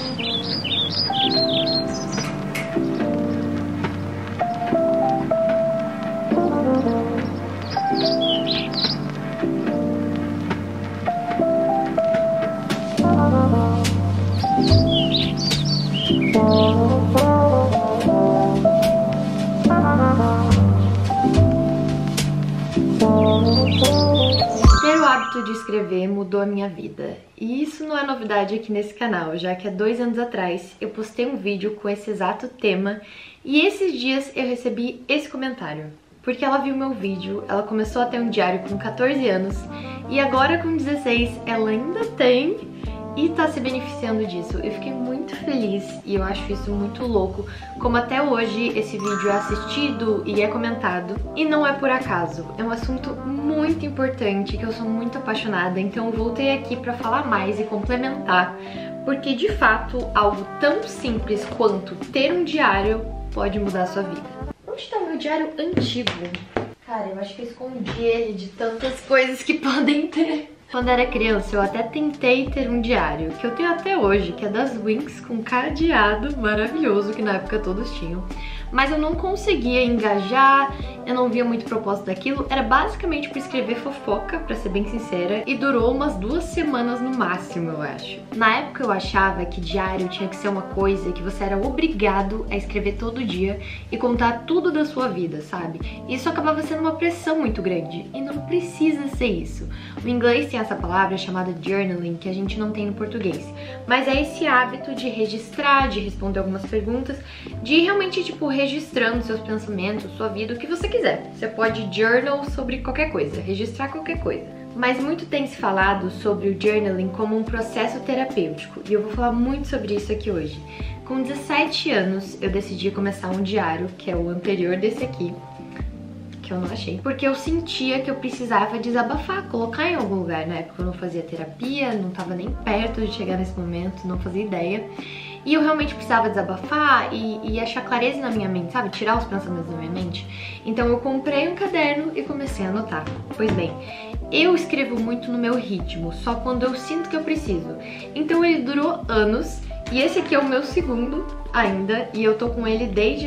Ter o hábito de escrever mudou a minha vida. E isso não é novidade aqui nesse canal, já que há 2 anos atrás eu postei um vídeo com esse exato tema e esses dias eu recebi esse comentário. Porque ela viu meu vídeo, ela começou a ter um diário com 14 anos e agora com 16 ela ainda tem e tá se beneficiando disso. Eu fiquei muito feliz e eu acho isso muito louco, como até hoje esse vídeo é assistido e é comentado. E não é por acaso, é um assunto muito importante que eu sou muito apaixonada, então eu voltei aqui pra falar mais e complementar, porque de fato algo tão simples quanto ter um diário pode mudar a sua vida. Onde tá o meu diário antigo? Cara, eu acho que eu escondi ele de tantas coisas que podem ter. Quando era criança, eu até tentei ter um diário, que eu tenho até hoje, que é das Winx, com cadeado maravilhoso, que na época todos tinham. Mas eu não conseguia engajar, eu não via muito propósito daquilo. Era basicamente pra escrever fofoca, pra ser bem sincera, e durou umas 2 semanas no máximo, eu acho. Na época eu achava que diário tinha que ser uma coisa que você era obrigado a escrever todo dia e contar tudo da sua vida, sabe? Isso acabava sendo uma pressão muito grande, e não precisa ser isso. O inglês tem essa palavra chamada journaling, que a gente não tem no português. Mas é esse hábito de registrar, de responder algumas perguntas, de realmente, tipo, registrando seus pensamentos, sua vida, o que você quiser. Você pode journal sobre qualquer coisa, registrar qualquer coisa. Mas muito tem se falado sobre o journaling como um processo terapêutico, e eu vou falar muito sobre isso aqui hoje. Com 17 anos, eu decidi começar um diário, que é o anterior desse aqui, que eu não achei, porque eu sentia que eu precisava desabafar, colocar em algum lugar. Na época eu não fazia terapia, não tava nem perto de chegar nesse momento, não fazia ideia. E eu realmente precisava desabafar e achar clareza na minha mente, sabe? Tirar os pensamentos da minha mente. Então eu comprei um caderno e comecei a anotar. Pois bem, eu escrevo muito no meu ritmo, só quando eu sinto que eu preciso. Então ele durou anos e esse aqui é o meu segundo ainda, e eu tô com ele desde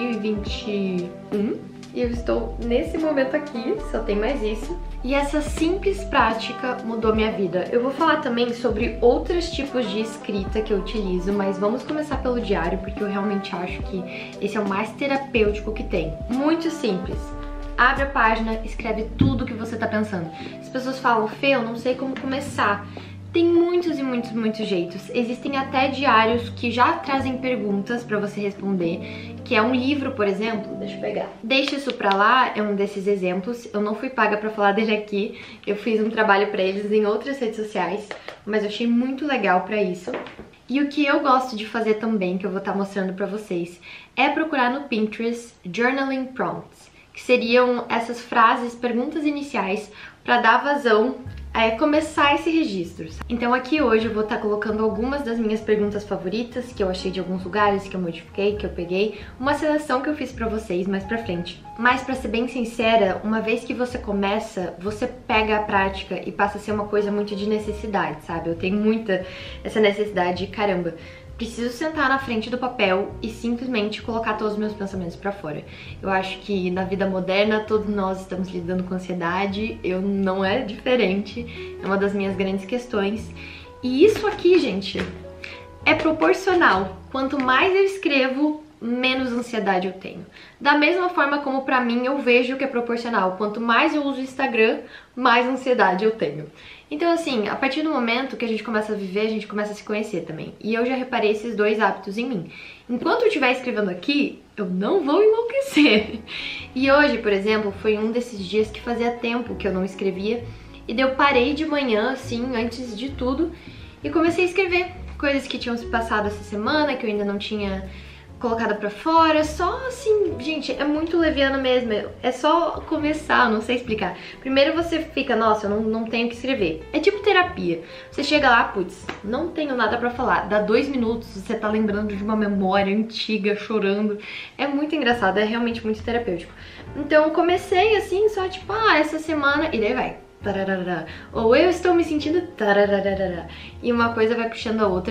2021. E eu estou nesse momento aqui, só tem mais isso. E essa simples prática mudou minha vida. Eu vou falar também sobre outros tipos de escrita que eu utilizo, mas vamos começar pelo diário, porque eu realmente acho que esse é o mais terapêutico que tem. Muito simples. Abre a página, escreve tudo o que você tá pensando. As pessoas falam, Fê, eu não sei como começar. Tem muitos e muitos jeitos. Existem até diários que já trazem perguntas pra você responder, que é um livro, por exemplo. Deixa eu pegar. Deixa isso pra lá é um desses exemplos. Eu não fui paga pra falar dele aqui. Eu fiz um trabalho pra eles em outras redes sociais, mas eu achei muito legal pra isso. E o que eu gosto de fazer também, que eu vou estar mostrando pra vocês, é procurar no Pinterest Journaling Prompts, que seriam essas frases, perguntas iniciais pra dar vazão começar esse registro. Então aqui hoje eu vou estar colocando algumas das minhas perguntas favoritas que eu achei de alguns lugares, que eu modifiquei, que eu peguei, uma seleção que eu fiz pra vocês mais pra frente. Mas pra ser bem sincera, uma vez que você começa, você pega a prática e passa a ser uma coisa muito de necessidade, sabe? Eu tenho muita essa necessidade de, caramba, preciso sentar na frente do papel e simplesmente colocar todos os meus pensamentos pra fora. Eu acho que na vida moderna todos nós estamos lidando com ansiedade, eu não é diferente, é uma das minhas grandes questões. E isso aqui, gente, é proporcional. Quanto mais eu escrevo, menos ansiedade eu tenho. Da mesma forma como pra mim eu vejo que é proporcional. Quanto mais eu uso o Instagram, mais ansiedade eu tenho. Então assim, a partir do momento que a gente começa a viver, a gente começa a se conhecer também. E eu já reparei esses 2 hábitos em mim. Enquanto eu estiver escrevendo aqui, eu não vou enlouquecer. E hoje, por exemplo, foi um desses dias que fazia tempo que eu não escrevia. E daí eu parei de manhã, assim, antes de tudo, e comecei a escrever coisas que tinham se passado essa semana, que eu ainda não tinha colocada pra fora, só assim, gente, é muito leviano mesmo, é só começar, não sei explicar. Primeiro você fica, nossa, eu não tenho que escrever. É tipo terapia. Você chega lá, putz, não tenho nada pra falar. Dá 2 minutos, você tá lembrando de uma memória antiga, chorando. É muito engraçado, é realmente muito terapêutico. Então eu comecei assim, só tipo, essa semana, e daí vai. Tararara. Ou eu estou me sentindo tararara. E uma coisa vai puxando a outra.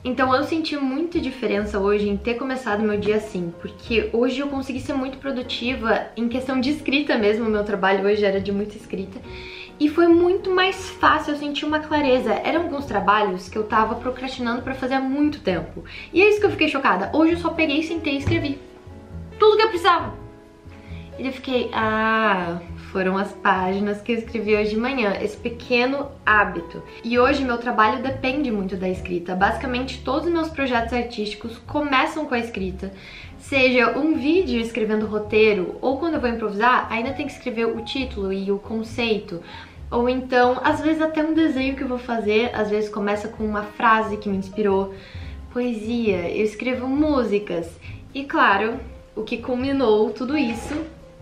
Então eu senti muita diferença hoje em ter começado meu dia assim, porque hoje eu consegui ser muito produtiva em questão de escrita mesmo, o meu trabalho hoje era de muita escrita, e foi muito mais fácil, eu senti uma clareza. Eram alguns trabalhos que eu tava procrastinando pra fazer há muito tempo, e é isso que eu fiquei chocada. Hoje eu só peguei, sentei e escrevi tudo que eu precisava. E eu fiquei, foram as páginas que eu escrevi hoje de manhã, esse pequeno hábito. E hoje meu trabalho depende muito da escrita. Basicamente todos os meus projetos artísticos começam com a escrita. Seja um vídeo escrevendo roteiro, ou quando eu vou improvisar, ainda tem que escrever o título e o conceito. Ou então, às vezes até um desenho que eu vou fazer, às vezes começa com uma frase que me inspirou. Poesia, eu escrevo músicas. E claro, o que culminou tudo isso,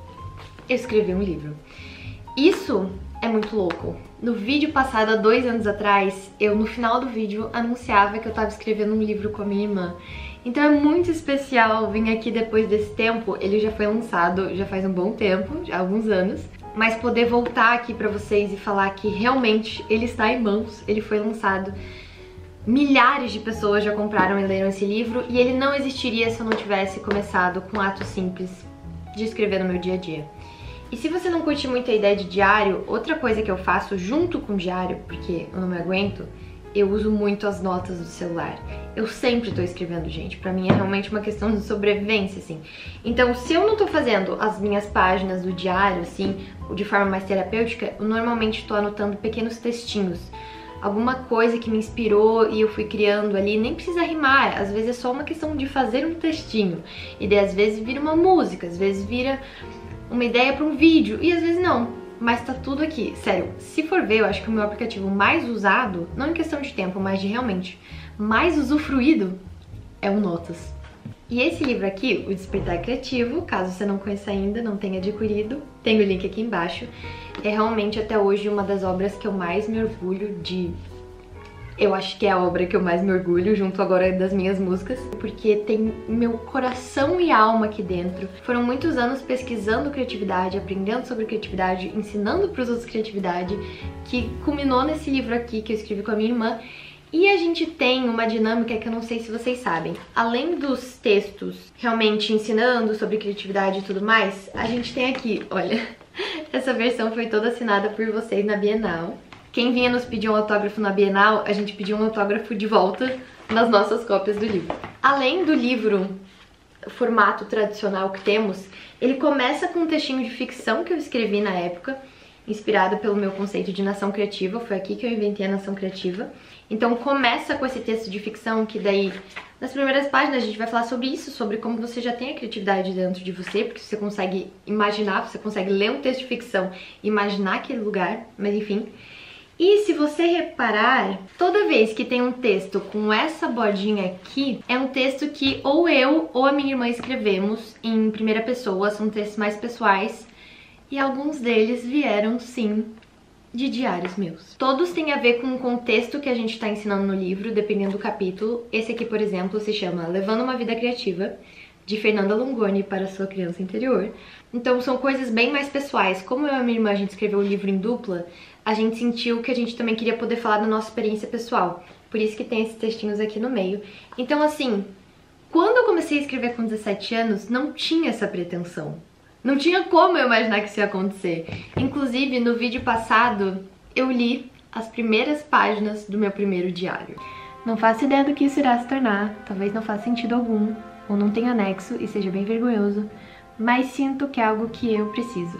eu escrevi um livro. Isso é muito louco. No vídeo passado, há 2 anos atrás, eu no final do vídeo anunciava que eu tava escrevendo um livro com a minha irmã. Então é muito especial vir aqui depois desse tempo. Ele já foi lançado já faz um bom tempo, já há alguns anos. Mas poder voltar aqui pra vocês e falar que realmente ele está em mãos, ele foi lançado. Milhares de pessoas já compraram e leram esse livro, e ele não existiria se eu não tivesse começado com atos simples de escrever no meu dia a dia. E se você não curte muito a ideia de diário, outra coisa que eu faço junto com o diário, porque eu não me aguento, eu uso muito as notas do celular. Eu sempre tô escrevendo, gente. Pra mim é realmente uma questão de sobrevivência, assim. Então, se eu não tô fazendo as minhas páginas do diário, assim, de forma mais terapêutica, eu normalmente tô anotando pequenos textinhos. Alguma coisa que me inspirou e eu fui criando ali, nem precisa rimar, às vezes é só uma questão de fazer um textinho. E daí às vezes vira uma música, às vezes vira uma ideia para um vídeo, e às vezes não. Mas tá tudo aqui. Sério, se for ver, eu acho que o meu aplicativo mais usado, não em questão de tempo, mas de realmente mais usufruído, é o Notas. E esse livro aqui, O Despertar Criativo, caso você não conheça ainda, não tenha adquirido, tem o link aqui embaixo. É realmente até hoje uma das obras que eu mais me orgulho de... Eu acho que é a obra que eu mais me orgulho, junto agora das minhas músicas, porque tem meu coração e alma aqui dentro. Foram muitos anos pesquisando criatividade, aprendendo sobre criatividade, ensinando para os outros criatividade, que culminou nesse livro aqui que eu escrevi com a minha irmã. E a gente tem uma dinâmica que eu não sei se vocês sabem. Além dos textos realmente ensinando sobre criatividade e tudo mais, a gente tem aqui, olha, essa versão foi toda assinada por vocês na Bienal. Quem vinha nos pedir um autógrafo na Bienal, a gente pediu um autógrafo de volta nas nossas cópias do livro. Além do livro, o formato tradicional que temos, ele começa com um textinho de ficção que eu escrevi na época, inspirado pelo meu conceito de nação criativa, foi aqui que eu inventei a nação criativa. Então começa com esse texto de ficção, que daí, nas primeiras páginas, a gente vai falar sobre isso, sobre como você já tem a criatividade dentro de você, porque você consegue imaginar, você consegue ler um texto de ficção e imaginar aquele lugar, mas enfim. E se você reparar, toda vez que tem um texto com essa bordinha aqui, é um texto que ou eu ou a minha irmã escrevemos em primeira pessoa, são textos mais pessoais, e alguns deles vieram, sim, de diários meus. Todos têm a ver com o contexto que a gente está ensinando no livro, dependendo do capítulo. Esse aqui, por exemplo, se chama Levando uma Vida Criativa, de Fernanda Longoni para sua criança interior. Então são coisas bem mais pessoais. Como eu e a minha irmã, a gente escreveu o livro em dupla, a gente sentiu que a gente também queria poder falar da nossa experiência pessoal. Por isso que tem esses textinhos aqui no meio. Então assim, quando eu comecei a escrever com 17 anos, não tinha essa pretensão. Não tinha como eu imaginar que isso ia acontecer. Inclusive, no vídeo passado, eu li as primeiras páginas do meu primeiro diário. Não faço ideia do que isso irá se tornar, talvez não faça sentido algum, ou não tenha anexo e seja bem vergonhoso, mas sinto que é algo que eu preciso.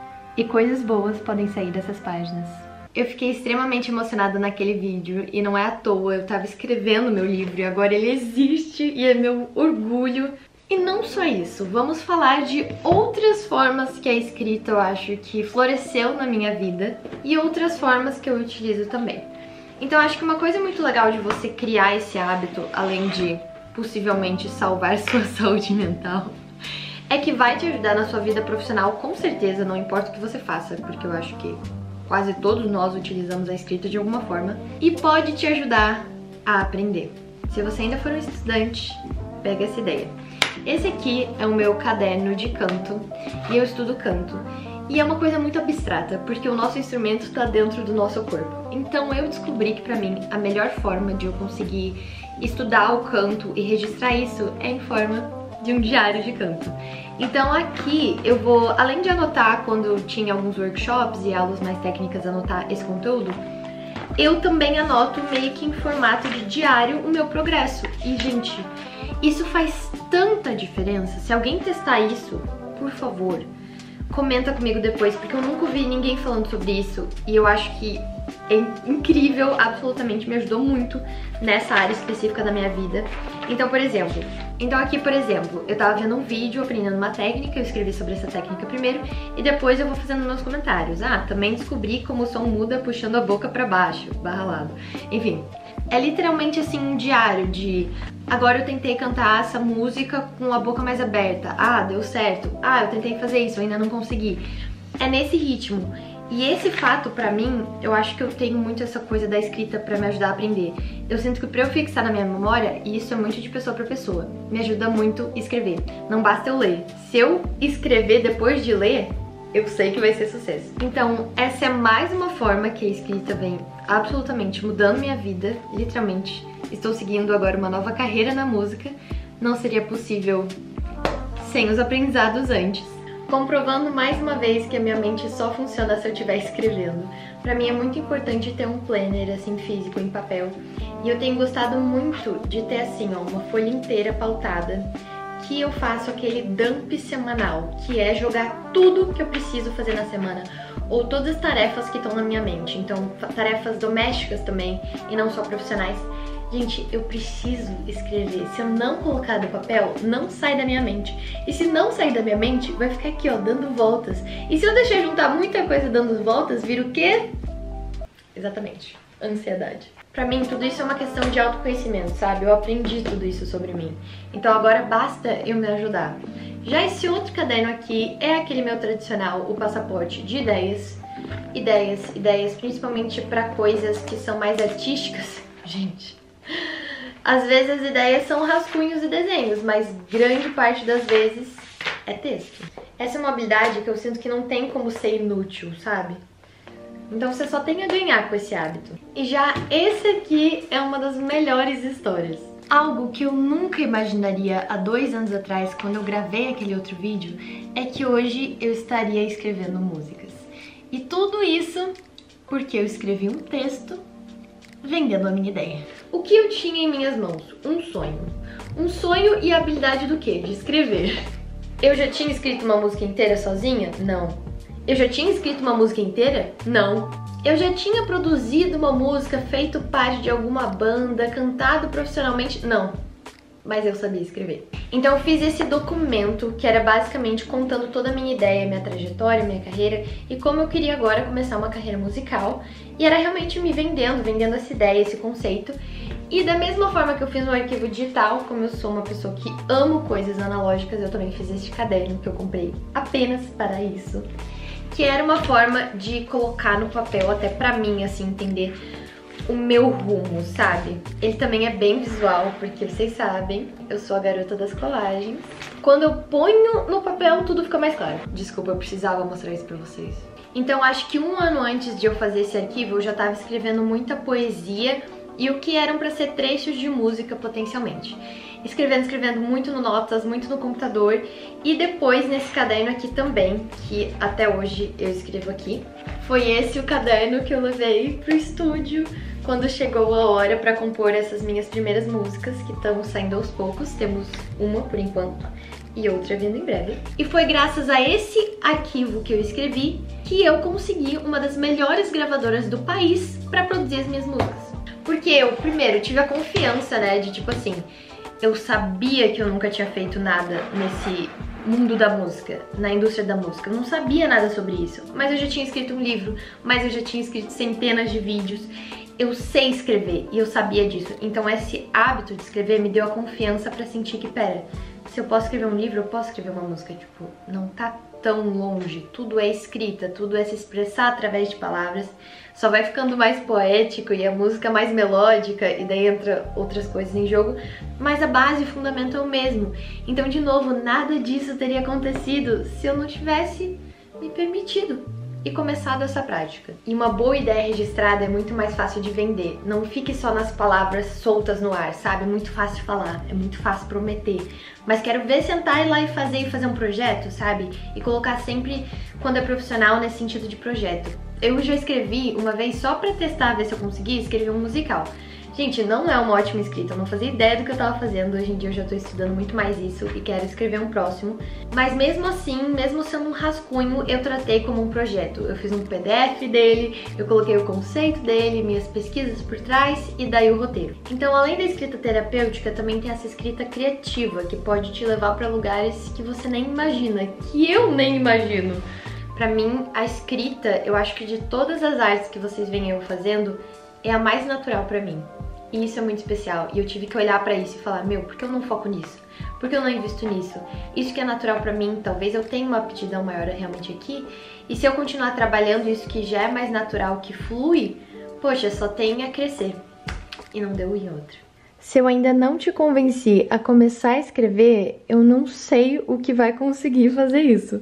E coisas boas podem sair dessas páginas. Eu fiquei extremamente emocionada naquele vídeo, e não é à toa, eu tava escrevendo meu livro e agora ele existe e é meu orgulho. E não só isso, vamos falar de outras formas que a escrita eu acho que floresceu na minha vida e outras formas que eu utilizo também. Então acho que uma coisa muito legal de você criar esse hábito, além de possivelmente salvar sua saúde mental, é que vai te ajudar na sua vida profissional, com certeza, não importa o que você faça, porque eu acho que quase todos nós utilizamos a escrita de alguma forma, e pode te ajudar a aprender. Se você ainda for um estudante, pega essa ideia. Esse aqui é o meu caderno de canto, e eu estudo canto. E é uma coisa muito abstrata, porque o nosso instrumento está dentro do nosso corpo. Então eu descobri que pra mim a melhor forma de eu conseguir estudar o canto e registrar isso é em forma de um diário de canto. Então aqui eu vou, além de anotar quando tinha alguns workshops e aulas mais técnicas, anotar esse conteúdo, eu também anoto meio que em formato de diário o meu progresso. E gente, isso faz tanta diferença. Se alguém testar isso, por favor, comenta comigo depois, porque eu nunca vi ninguém falando sobre isso e eu acho que é incrível, absolutamente me ajudou muito nessa área específica da minha vida. Então, por exemplo, eu tava vendo um vídeo aprendendo uma técnica, eu escrevi sobre essa técnica primeiro e depois eu vou fazendo meus comentários. Ah, também descobri como o som muda puxando a boca pra baixo, barra lado. Enfim, é literalmente assim um diário de agora eu tentei cantar essa música com a boca mais aberta. Ah, deu certo. Ah, eu tentei fazer isso, eu ainda não consegui. É nesse ritmo. E esse fato, pra mim, eu acho que eu tenho muito essa coisa da escrita pra me ajudar a aprender. Eu sinto que pra eu fixar na minha memória, e isso é muito de pessoa pra pessoa, me ajuda muito escrever. Não basta eu ler. Se eu escrever depois de ler, eu sei que vai ser sucesso. Então, essa é mais uma forma que a escrita vem absolutamente mudando minha vida, literalmente. Estou seguindo agora uma nova carreira na música. Não seria possível sem os aprendizados antes. Comprovando mais uma vez que a minha mente só funciona se eu estiver escrevendo. Pra mim é muito importante ter um planner assim físico em papel. E eu tenho gostado muito de ter assim, ó, uma folha inteira pautada, que eu faço aquele dump semanal, que é jogar tudo que eu preciso fazer na semana, ou todas as tarefas que estão na minha mente. Então, tarefas domésticas também, e não só profissionais. Gente, eu preciso escrever. Se eu não colocar no papel, não sai da minha mente. E se não sair da minha mente, vai ficar aqui, ó, dando voltas. E se eu deixar juntar muita coisa dando voltas, vira o quê? Exatamente, ansiedade. Pra mim, tudo isso é uma questão de autoconhecimento, sabe? Eu aprendi tudo isso sobre mim. Então agora basta eu me ajudar. Já esse outro caderno aqui é aquele meu tradicional, o passaporte de ideias. Ideias, principalmente pra coisas que são mais artísticas. Gente, às vezes as ideias são rascunhos e desenhos, mas grande parte das vezes é texto. Essa é uma habilidade que eu sinto que não tem como ser inútil, sabe? Então você só tem a ganhar com esse hábito. E já esse aqui é uma das melhores histórias. Algo que eu nunca imaginaria há 2 anos atrás, quando eu gravei aquele outro vídeo, é que hoje eu estaria escrevendo músicas. E tudo isso porque eu escrevi um texto vendendo a minha ideia. O que eu tinha em minhas mãos? Um sonho. Um sonho e a habilidade do quê? De escrever. Eu já tinha escrito uma música inteira sozinha? Não. Eu já tinha escrito uma música inteira? Não. Eu já tinha produzido uma música, feito parte de alguma banda, cantado profissionalmente? Não. Mas eu sabia escrever. Então eu fiz esse documento que era basicamente contando toda a minha ideia, minha trajetória, minha carreira e como eu queria agora começar uma carreira musical. E era realmente me vendendo essa ideia, esse conceito. E da mesma forma que eu fiz no arquivo digital, como eu sou uma pessoa que amo coisas analógicas, eu também fiz este caderno que eu comprei apenas para isso. Que era uma forma de colocar no papel, até pra mim, assim, entender o meu rumo, sabe? Ele também é bem visual, porque vocês sabem, eu sou a garota das colagens. Quando eu ponho no papel, tudo fica mais claro. Desculpa, eu precisava mostrar isso pra vocês. Então, acho que 1 ano antes de eu fazer esse arquivo, eu já tava escrevendo muita poesia e o que eram pra ser trechos de música, potencialmente. Escrevendo muito no Notas, muito no computador e depois nesse caderno aqui também, que até hoje eu escrevo aqui. Foi esse o caderno que eu levei pro estúdio quando chegou a hora pra compor essas minhas primeiras músicas, que estão saindo aos poucos. Temos uma por enquanto e outra vindo em breve. E foi graças a esse arquivo que eu escrevi que eu consegui uma das melhores gravadoras do país pra produzir as minhas músicas. Porque eu, primeiro, tive a confiança, né, de tipo assim, eu sabia que eu nunca tinha feito nada nesse mundo da música, na indústria da música. Eu não sabia nada sobre isso, mas eu já tinha escrito um livro, mas eu já tinha escrito centenas de vídeos. Eu sei escrever e eu sabia disso. Então esse hábito de escrever me deu a confiança pra sentir que, pera, se eu posso escrever um livro, eu posso escrever uma música. Tipo, não tá tão longe. Tudo é escrita, tudo é se expressar através de palavras. Só vai ficando mais poético e a música mais melódica, e daí entra outras coisas em jogo, mas a base e o fundamento é o mesmo. Então, de novo, nada disso teria acontecido se eu não tivesse me permitido e começado essa prática. E uma boa ideia registrada é muito mais fácil de vender. Não fique só nas palavras soltas no ar, sabe? É muito fácil de falar, é muito fácil prometer. Mas quero ver sentar lá e fazer um projeto, sabe? E colocar sempre quando é profissional nesse sentido de projeto. Eu já escrevi uma vez só pra testar, ver se eu conseguia, escrever um musical. Gente, não é uma ótima escrita, eu não fazia ideia do que eu tava fazendo, hoje em dia eu já tô estudando muito mais isso e quero escrever um próximo. Mas mesmo assim, mesmo sendo um rascunho, eu tratei como um projeto. Eu fiz um PDF dele, eu coloquei o conceito dele, minhas pesquisas por trás e daí o roteiro. Então, além da escrita terapêutica, também tem essa escrita criativa, que pode te levar pra lugares que você nem imagina, que eu nem imagino. Pra mim, a escrita, eu acho que de todas as artes que vocês veem eu fazendo, é a mais natural pra mim. E isso é muito especial. E eu tive que olhar pra isso e falar, meu, por que eu não foco nisso? Por que eu não invisto nisso? Isso que é natural pra mim, talvez eu tenha uma aptidão maior realmente aqui. E se eu continuar trabalhando isso que já é mais natural, que flui, poxa, só tem a crescer. E não deu em outra. Se eu ainda não te convenci a começar a escrever, eu não sei o que vai conseguir fazer isso.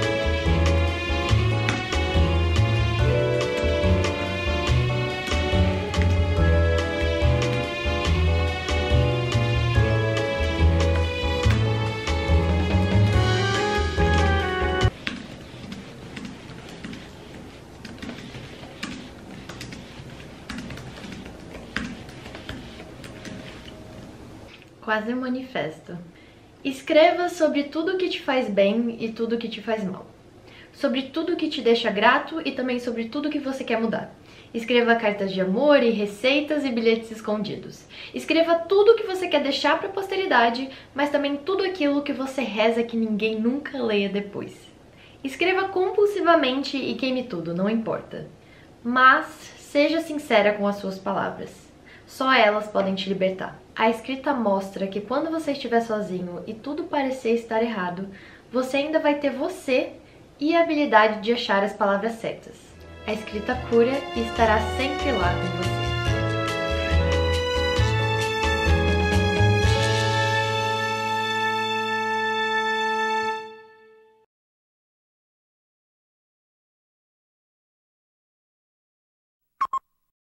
Quase um manifesto. Escreva sobre tudo que te faz bem e tudo que te faz mal. Sobre tudo que te deixa grato e também sobre tudo que você quer mudar. Escreva cartas de amor e receitas e bilhetes escondidos. Escreva tudo que você quer deixar para a posteridade, mas também tudo aquilo que você reza que ninguém nunca leia depois. Escreva compulsivamente e queime tudo, não importa. Mas seja sincera com as suas palavras. Só elas podem te libertar. A escrita mostra que quando você estiver sozinho e tudo parecer estar errado, você ainda vai ter você e a habilidade de achar as palavras certas. A escrita cura e estará sempre lá com você.